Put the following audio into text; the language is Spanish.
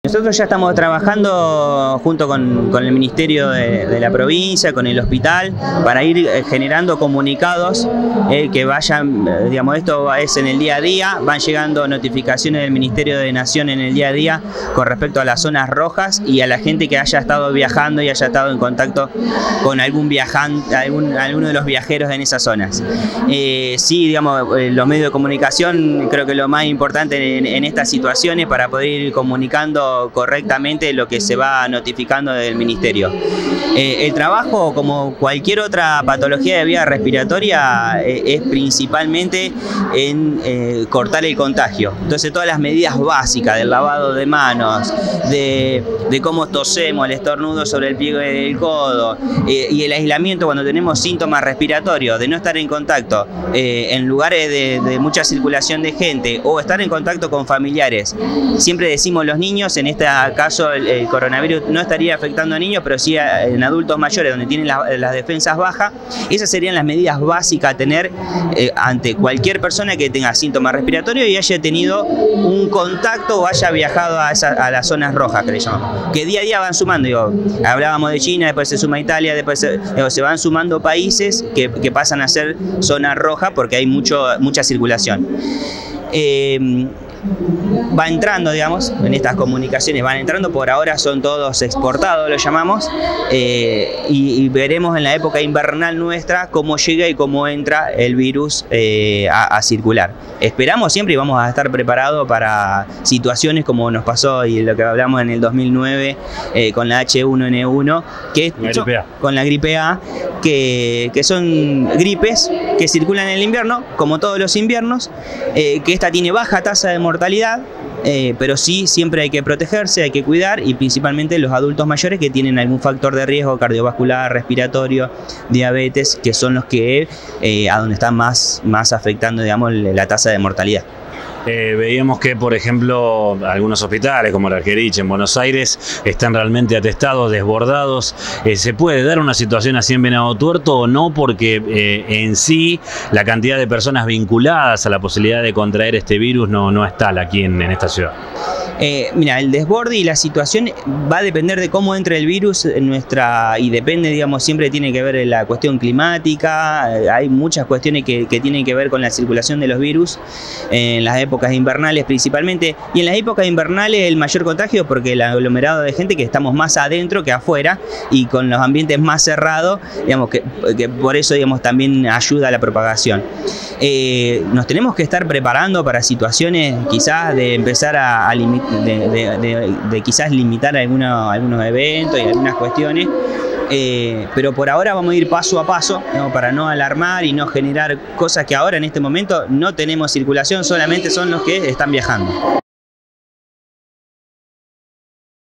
Nosotros ya estamos trabajando junto con el Ministerio de la provincia, con el hospital, para ir generando comunicados que vayan, digamos, esto es en el día a día, van llegando notificaciones del Ministerio de Nación en el día a día con respecto a las zonas rojas y a la gente que haya estado viajando y haya estado en contacto con algún viajante, alguno de los viajeros en esas zonas. Sí, digamos, los medios de comunicación creo que lo más importante en estas situaciones para poder ir comunicando correctamente lo que se va notificando del Ministerio. El trabajo, como cualquier otra patología de vía respiratoria, es principalmente en cortar el contagio. Entonces todas las medidas básicas del lavado de manos, de cómo tosemos, el estornudo sobre el pliegue del codo y el aislamiento cuando tenemos síntomas respiratorios, de no estar en contacto en lugares de mucha circulación de gente o estar en contacto con familiares. Siempre decimos los niños, en este caso el coronavirus no estaría afectando a niños, pero sí en adultos mayores donde tienen las defensas bajas. Esas serían las medidas básicas a tener ante cualquier persona que tenga síntomas respiratorios y haya tenido un contacto o haya viajado a las zonas rojas, que le llamamos. Que día a día van sumando, digo, hablábamos de China, después se suma Italia, después se van sumando países que pasan a ser zona roja porque hay mucha circulación. Va entrando, digamos, en estas comunicaciones van entrando, por ahora son todos exportados, lo llamamos, y veremos en la época invernal nuestra cómo llega y cómo entra el virus a circular. Esperamos siempre y vamos a estar preparados para situaciones como nos pasó y lo que hablamos en el 2009 con la H1N1, que con la gripe A, que son gripes que circulan en el invierno, como todos los inviernos, que esta tiene baja tasa de mortalidad, pero sí siempre hay que protegerse, hay que cuidar, y principalmente los adultos mayores que tienen algún factor de riesgo cardiovascular, respiratorio, diabetes, que son los que a donde están más afectando, digamos, la tasa de mortalidad. Veíamos que, por ejemplo, algunos hospitales como el Argerich en Buenos Aires están realmente atestados, desbordados. ¿Se puede dar una situación así en Venado Tuerto o no? Porque en sí la cantidad de personas vinculadas a la posibilidad de contraer este virus no es tal aquí en esta ciudad. Mira, el desborde y la situación va a depender de cómo entre el virus y depende, digamos, siempre tiene que ver la cuestión climática. Hay muchas cuestiones que tienen que ver con la circulación de los virus en las épocas invernales principalmente, y en las épocas invernales el mayor contagio porque el aglomerado de gente, que estamos más adentro que afuera y con los ambientes más cerrados, digamos, que por eso, digamos, también ayuda a la propagación. Nos tenemos que estar preparando para situaciones quizás de empezar a quizás limitar algunos eventos y algunas cuestiones, pero por ahora vamos a ir paso a paso, ¿no? Para no alarmar y no generar cosas que ahora en este momento no tenemos circulación, solamente son los que están viajando.